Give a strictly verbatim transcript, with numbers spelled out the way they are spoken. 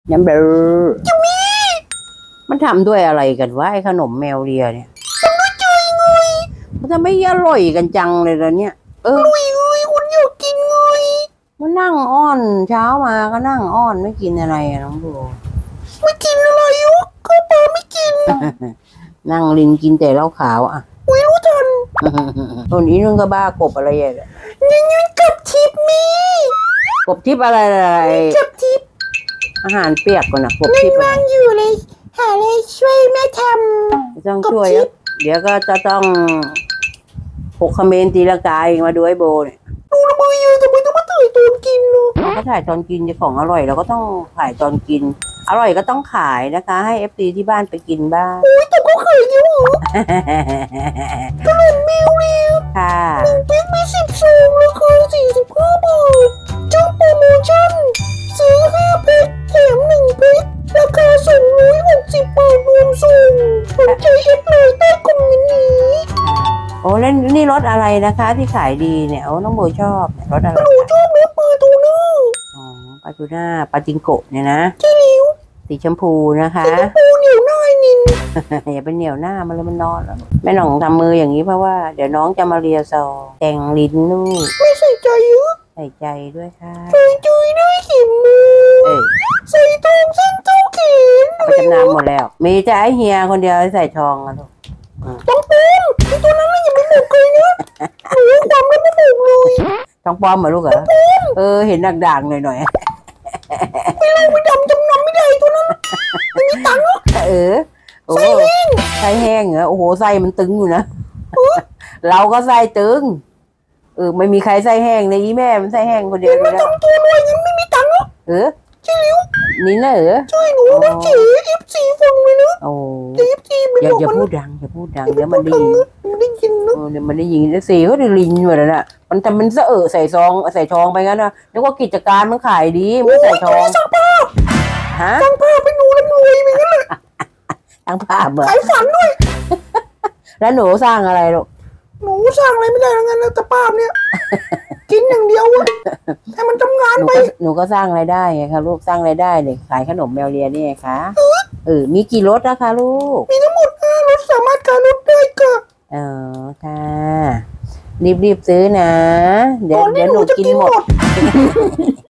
น้ำเบลจะมีมันทำด้วยอะไรกันวะไอ้ขนมแมวเลียเนี่ยทำด้วยใจไงมันทำไม่อร่อยกันจังเลยละเนี่ยเอออร่อยเลยคุณอยากกินไงมันนั่งอ้อนเช้ามาก็นั่งอ้อนไม่กินอะไรอะน้องบัวไม่กินอะไรยุกก็ปลาไม่กิน นั่งลินกินแต่เหล้าขาวอ่ะอุ้ยรู้ทันตัวนี้นึงก็บ้ากบอะไรอ่ะยังยังกับทิพมีกบทิพอะไรอะไรกับทิพอาหารเปียกก่อนนะกบทิพอะไรนั่งอยู่เลยหาเลยช่วยแม่ทำต้องช่วยเดี๋ยวก็จะต้องหกคเมนตีละกายมาดูไอ้โบเนี่ยดูละมือเยอะแต่ไม่ต้องมาถ่ายตอนกินเนาะเขาถ่ายตอนกินจะของอร่อยเราก็ต้องถ่ายตอนกินอร่อยก็ต้องขายนะคะให้เอฟซีที่บ้านไปกินบ้างโอ้ยแต่ก็ขายเยอะเหรอขนมแมวเรียบค่ะหนึ่งเป๊กมีสิบซองราคาสี่สิบห้าบาทจ้างโปรโมชั่นซื้อห้าเป๊กแถมหนึ่งเป๊กราคาสองร้อยหกสิบบาทรวมส่งสนใจเอฟเลยใต้คอมเมนต์นี้โอ้แล้วนี่รสอะไรนะคะที่ขายดีเนี่ยโอ้น้องโบชอบรสอะไรหนูชอบเนื้อปลาทูน่าอ๋อปลาทูน่าปลาจิงโกะเนี่ยนะใช่แล้วสีชมพูนะคะสีชมพูเหนียวหน้านินอย่าไปเหนียวหน้ามันเลยมันนอนแล้วแม่น้องทำมืออย่างนี้เพราะว่าเดี๋ยวน้องจะมาเรียซอแต่งลิ้นลูกไม่ใส่ใจเยอะใส่ใจด้วยค่ะใส่ใจด้วยขิมมือใส่ทองเส้นเจ้าเขียนไปจำนำหมดแล้วมีแต่ไอเฮียคนเดียวใส่ทองอะลูกต้องปลอมไอตัวนั้นไม่ยังไม่หมดเลยนะหนูความไม่ไม่หมดเลยต้องปลอมเหรอลูกเหรอเออเห็นด่างๆหน่อยๆไม่เล่าไม่ดำจำนำไม่ได้ตัวนั้นไม่มีตังค์เออไส้แห้งไส้แห้งเหรอโอ้โหไส้มันตึงอยู่นะเราก็ไส้ตึงเออไม่มีใครไส้แห้งในอีแม่มันไส้แห้งคนเดียวเลยแล้วตัวรวยยังไม่มีตังค์เออใช่แล้วนี่นะเออใช่หนูต้องเจ๋เอฟซีฟังเลยนะโอ้เอฟซีมันอย่าอย่าพูดดังอย่าพูดดังเดี๋ยวมันได้ยินมันได้ยินนะเดี๋ยวมันได้ยินเอฟซีเขาได้ลินหมดแล้วน่ะมันทำมันเสอะใส่ซองใส่ทองไปงั้นนะนึกว่ากิจการมันขายดีไม่ใส่ทองช่างภาพฮะช่างภาพไปหนูแล้วรวยไปงั้นเลยช่างภาพเหรอขายฝันด้วยแล้วหนูสร้างอะไรลูกหนูสร้างอะไรไม่ได้งั้นนะแต่ภาพเนี่ยกินอย่างเดียวให้มันทำงานไปหนูก็สร้างรายได้ไงคะลูกสร้างรายได้เลยขายขนมแมวเลียนี่ไงคะเออมีกี่รสนะคะลูกมีทั้งหมดห้ารสสามารถการรสได้ค่ะเออค่ะรีบๆซื้อนะเดี๋ยวเดี๋ยวหนูกินหมด